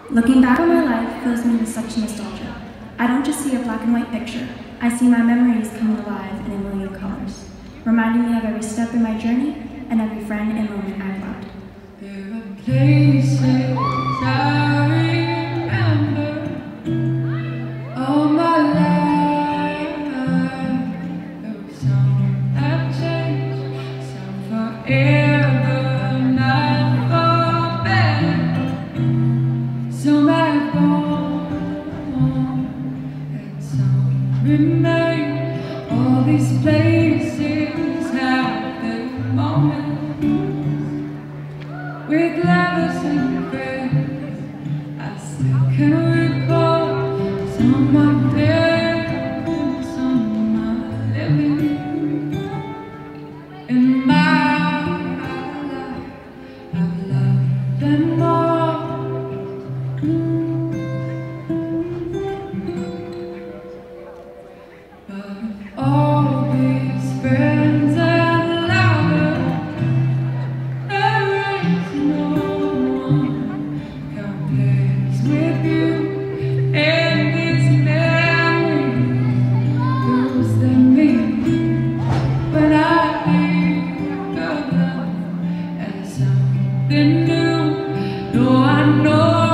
Looking back on my life fills me with such nostalgia. I don't just see a black and white picture. I see my memories coming alive in a million colors, reminding me of every step in my journey and every friend and moment I've loved. There are places I remember all my life. There were some have changed, some forever, not for better. Some have gone, and some remain. All these places have their moments with lovers and friends. I still can recall some are dead and some are living. In my life, I've loved them all. But all these friends and lovers, there is no one compares with you. And this memory proves the meaning when I think of love as something new. No, I know